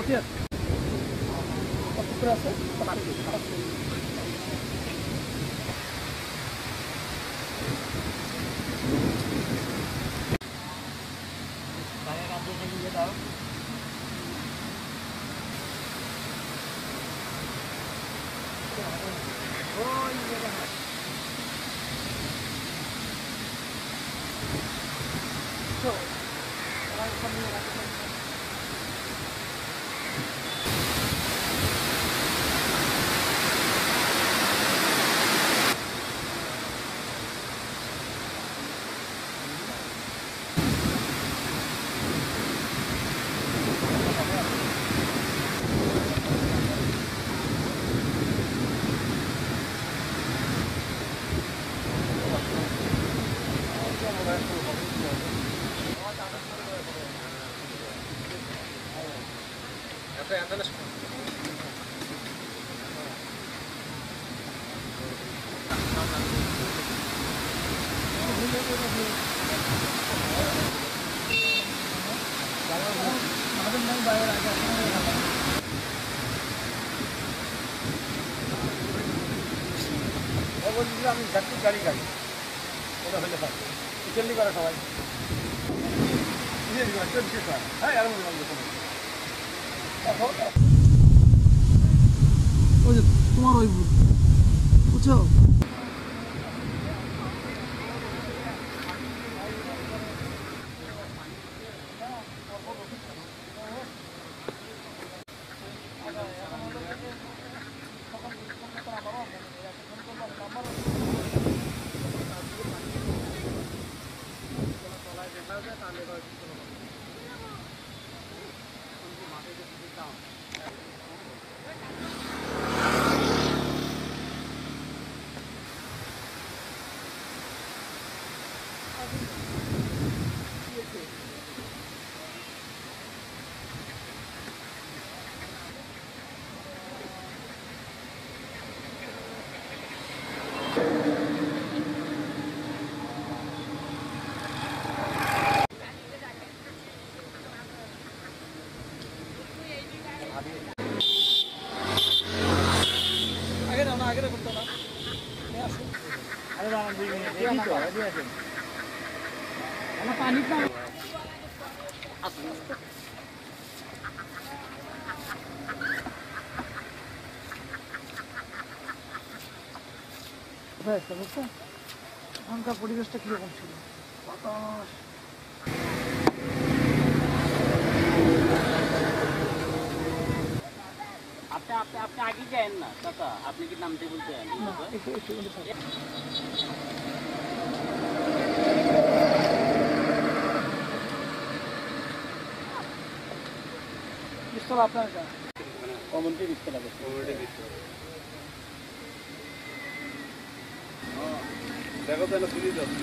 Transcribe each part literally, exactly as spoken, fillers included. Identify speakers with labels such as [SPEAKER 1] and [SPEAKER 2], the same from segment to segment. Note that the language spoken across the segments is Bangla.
[SPEAKER 1] আমি যাত্রী গাড়ি গাড়ি ওটা হলে চল্লি করে সবাই হ্যাঁ আর ওই যে তোমার ওই বুঝছো पानी का এখানকার পরিবেশটা কিরকম ছিল বাতাস
[SPEAKER 2] আপনি আপনি আপনি আগে যান না কাকা আপনি কি নামতে বলতে
[SPEAKER 1] না একটু একটু বিস্তলা আপনার
[SPEAKER 2] কমিউনিটি বিস্তলা কমিউনিটি বিস্তলা দেখো তো না পুলিশ আছে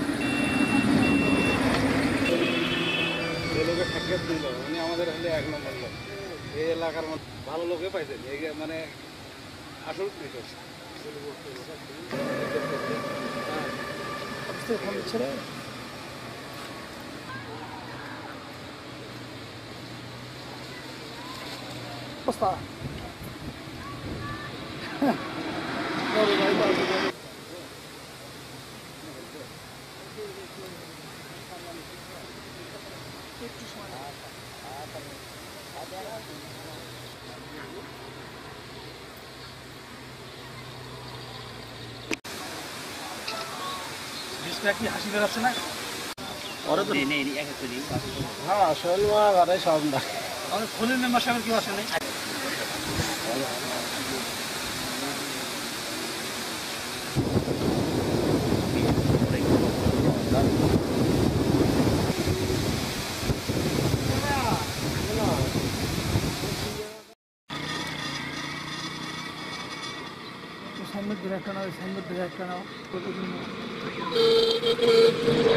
[SPEAKER 2] এই লোকের সাক্ষাৎ দিল উনি আমাদের হলে এক নম্বর লোক এই এলাকার মধ্যে ভালো লোকে পাইছেন এই মানে আসল কৃষক
[SPEAKER 1] ছেড়ে Posta. Doğru gayet azı. জিনিসটা কি হাসি বের হচ্ছে না ওরে তো নেই নেই এক একটা নেই হ্যাঁ শৈল মা ঘরে সব না আমাদের খলিল মেম্বার সাহেবের কি আসে নাই সামনের দিকে একটা নাও সামনের দিকে একটা নাও কতদিন